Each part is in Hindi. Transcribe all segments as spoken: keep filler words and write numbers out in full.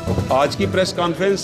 आज की प्रेस कॉन्फ्रेंस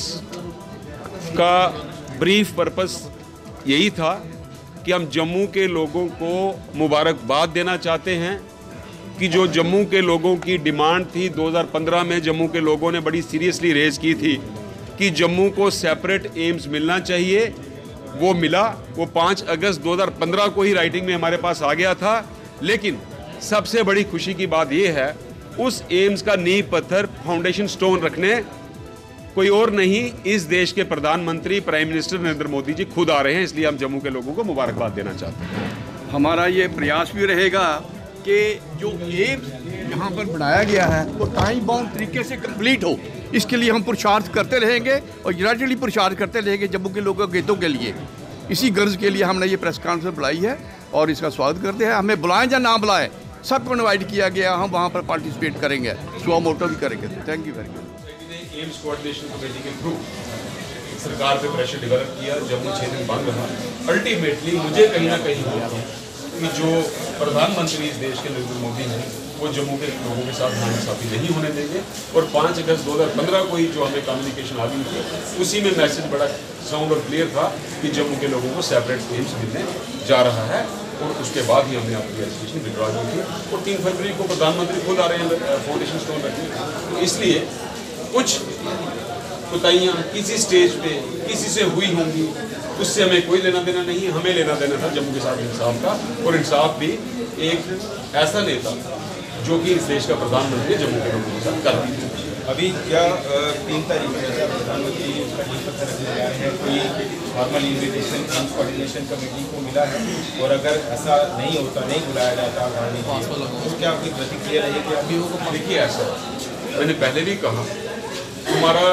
का ब्रीफ पर्पस यही था कि हम जम्मू के लोगों को मुबारकबाद देना चाहते हैं कि जो जम्मू के लोगों की डिमांड थी दो हज़ार पंद्रह में जम्मू के लोगों ने बड़ी सीरियसली रेज की थी कि जम्मू को सेपरेट एम्स मिलना चाहिए, वो मिला। वो पाँच अगस्त दो हज़ार पंद्रह को ही राइटिंग में हमारे पास आ गया था। लेकिन सबसे बड़ी खुशी की बात यह है उस एम्स का नींव पत्थर फाउंडेशन स्टोन रखने कोई और नहीं, इस देश के प्रधानमंत्री प्राइम मिनिस्टर नरेंद्र मोदी जी खुद आ रहे हैं। इसलिए हम जम्मू के लोगों को मुबारकबाद देना चाहते हैं। हमारा ये प्रयास भी रहेगा कि जो एम्स यहाँ पर बनाया गया है वो टाइम बाउंड तरीके से कंप्लीट हो, इसके लिए हम पुरुषार्थ करते रहेंगे और यूनाइटेडली पुरुषार्थ करते रहेंगे जम्मू के लोगों के हितों के लिए। इसी गर्ज के लिए हमने ये प्रेस कॉन्फ्रेंस बुलाई है और इसका स्वागत करते हैं। हमें बुलाएं या ना बुलाएं, सबको इनवाइट किया गया, हम वहाँ पर पार्टिसिपेट करेंगे, स्व मोटो भी करेंगे। Thank you very much. AIIMS coordination committee के थ्रू सरकार पे प्रेशर डेवलप किया, जम्मू छः दिन बंद रहा। अल्टीमेटली मुझे कहीं ना कहीं हुआ कि जो प्रधानमंत्री इस देश के नरेंद्र मोदी हैं वो जम्मू के लोगों के साथ नाइंसाफी नहीं होने देंगे। और पाँच अगस्त दो हज़ार पंद्रह को ही जो हमें कम्युनिकेशन आ गई थी उसी में मैसेज बड़ा साउंड और क्लियर था कि जम्मू के लोगों को सेपरेट एम्स मिलने जा रहा है। और उसके बाद ही हमने अपनी एप्लीकेशन विड्रॉ की थी और तीन फरवरी को प्रधानमंत्री खुद आ रहे हैं फाउंडेशन स्टोन रखने। तो इसलिए कुछ कुताहियाँ किसी स्टेज पे किसी से हुई होंगी, उससे हमें कोई लेना देना नहीं। हमें लेना देना था जम्मू के साथ इंसाफ का, और इंसाफ भी एक ऐसा नेता जो कि इस देश का प्रधानमंत्री जम्मू के लोगों के साथ कर रही है। अभी क्या तीन तारीख में प्रधानमंत्री उसका नींव पत्थर रखने जा रहे हैं, कोई formal invitation AIIMS coordination committee को मिला है? और अगर ऐसा नहीं होता, नहीं बुलाया जाता तो क्या आपकी प्रतिक्रिया रहेगी? अभी देखिए, ऐसा मैंने पहले भी कहा, हमारा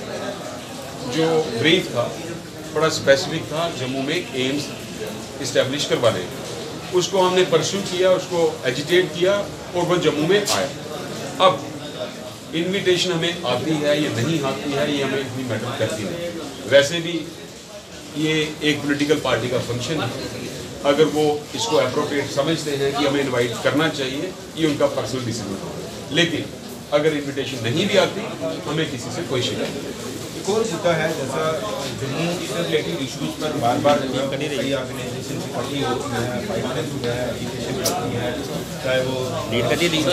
जो ब्रीफ था बड़ा स्पेसिफिक था, जम्मू में एम्स इस्टेब्लिश करवाने, उसको हमने परस्यू किया, उसको एजिटेट किया और वो जम्मू में आया। अब इनविटेशन हमें आती है ये नहीं आती है ये हमें इतनी मैटर करती नहीं। वैसे भी ये एक पॉलिटिकल पार्टी का फंक्शन है, अगर वो इसको अप्रोप्रिएट समझते हैं कि हमें इनवाइट करना चाहिए, ये उनका पर्सनल डिसीजन है। लेकिन अगर इनविटेशन नहीं भी आती हमें किसी से कोई शिकायत नहीं। एक और मुद्दा है, जैसा जम्मू से रिलेटेड इशूज़ पर बार बार कई ऑर्गेनाइजेशन इकट्ठी होती हैं, फाइनेंस हुआ है, एजुकेशन करती है, चाहे वो लीड करती है,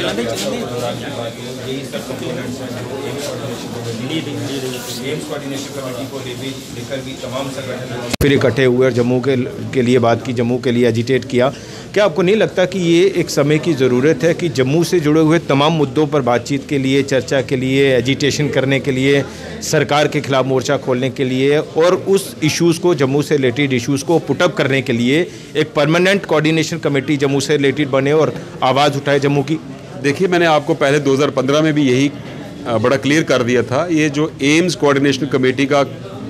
यही सब कंपोनेंट्स हैं जो AIIMS coordination AIIMS coordination committee को लेकर भी तमाम संगठन फिर इकट्ठे हुए और जम्मू के के लिए बात की, जम्मू के लिए एजिटेट किया। क्या आपको नहीं लगता कि ये एक समय की ज़रूरत है कि जम्मू से जुड़े हुए तमाम मुद्दों पर बातचीत के लिए, चर्चा के लिए, एजिटेशन करने के लिए, सरकार के खिलाफ मोर्चा खोलने के लिए और उस इश्यूज़ को, जम्मू से रिलेटेड इश्यूज़ को पुटअप करने के लिए एक परमानेंट कोऑर्डिनेशन कमेटी जम्मू से रिलेटेड बने और आवाज़ उठाए जम्मू की? देखिए, मैंने आपको पहले दो हज़ार पंद्रह में भी यही बड़ा क्लियर कर दिया था। ये जो एम्स कोऑर्डिनेशन कमेटी का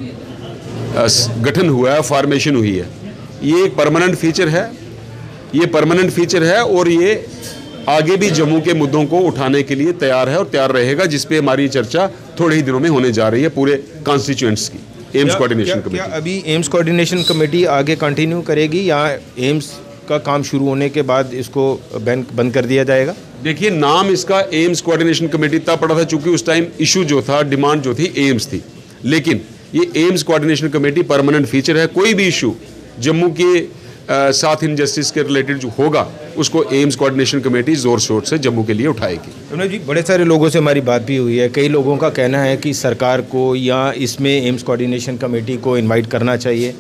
गठन हुआ है, फॉर्मेशन हुई है, ये एक परमानेंट फीचर है, ये परमानेंट फीचर है और ये आगे भी जम्मू के मुद्दों को उठाने के लिए तैयार है और तैयार रहेगा, जिस पे हमारी चर्चा थोड़े ही दिनों में होने जा रही है पूरे कॉन्स्टिट्यूएंट्स की। एम्स कोऑर्डिनेशन कमेटी, क्या अभी एम्स कोऑर्डिनेशन कमेटी आगे कंटिन्यू करेगी या एम्स का काम शुरू होने के बाद इसको बैन बंद कर दिया जाएगा? देखिए, नाम इसका एम्स कोऑर्डिनेशन कमेटी तब पड़ा था चूंकि उस टाइम इशू जो था, डिमांड जो थी, एम्स थी। लेकिन ये AIIMS coordination committee permanent feature है। कोई भी इशू जम्मू के आ, साथ इनजस्टिस के रिलेटेड जो होगा उसको एम्स कोऑर्डिनेशन कमेटी जोर शोर से जम्मू के लिए उठाएगी। अभिनव जी, बड़े सारे लोगों से हमारी बात भी हुई है, कई लोगों का कहना है कि सरकार को या इसमें एम्स कोऑर्डिनेशन कमेटी को इनवाइट करना चाहिए।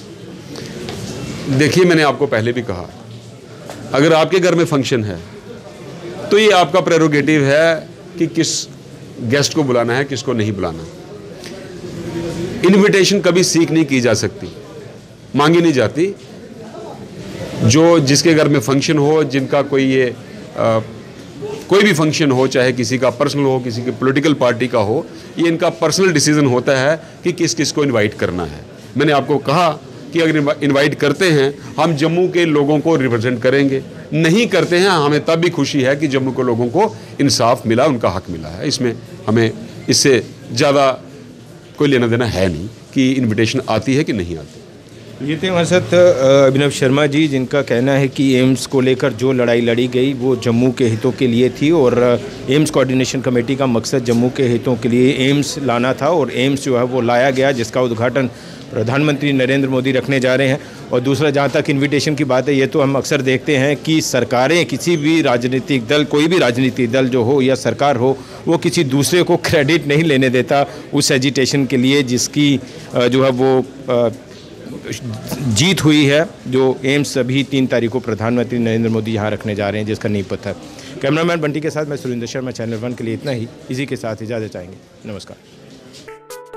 देखिए, मैंने आपको पहले भी कहा, अगर आपके घर में फंक्शन है तो ये आपका प्रेरोगेटिव है कि किस गेस्ट को बुलाना है, किसको नहीं बुलाना। इनविटेशन कभी सीख नहीं की जा सकती, मांगी नहीं जाती। जो जिसके घर में फंक्शन हो, जिनका कोई ये आ, कोई भी फंक्शन हो, चाहे किसी का पर्सनल हो, किसी की पॉलिटिकल पार्टी का हो, ये इनका पर्सनल डिसीजन होता है कि किस किस को इनवाइट करना है। मैंने आपको कहा कि अगर इनवाइट करते हैं हम जम्मू के लोगों को रिप्रेजेंट करेंगे, नहीं करते हैं हमें तब भी खुशी है कि जम्मू के लोगों को इंसाफ मिला, उनका हक मिला है। इसमें हमें इससे ज़्यादा कोई लेना देना है नहीं कि इनविटेशन आती है कि नहीं आती। ये थे हमारे साथ अभिनव शर्मा जी, जिनका कहना है कि एम्स को लेकर जो लड़ाई लड़ी गई वो जम्मू के हितों के लिए थी और एम्स कोऑर्डिनेशन कमेटी का मकसद जम्मू के हितों के लिए एम्स लाना था और एम्स जो है वो लाया गया, जिसका उद्घाटन प्रधानमंत्री नरेंद्र मोदी रखने जा रहे हैं। और दूसरा, जहाँ तक इन्विटेशन की बात है, ये तो हम अक्सर देखते हैं कि सरकारें, किसी भी राजनीतिक दल, कोई भी राजनीतिक दल जो हो या सरकार हो, वो किसी दूसरे को क्रेडिट नहीं लेने देता उस एजिटेशन के लिए जिसकी जो है वो जीत हुई है, जो एम्स अभी तीन तारीख को प्रधानमंत्री नरेंद्र मोदी यहाँ रखने जा रहे हैं, जिसका नींव पत्थर। कैमरामैन बंटी के साथ मैं सुरेंद्र शर्मा, चैनल वन के लिए इतना ही। इसी के साथ इजाज़त चाहेंगे। नमस्कार।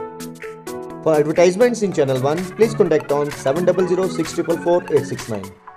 For advertisements in Channel one, please contact on seven zero zero six four four eight six nine.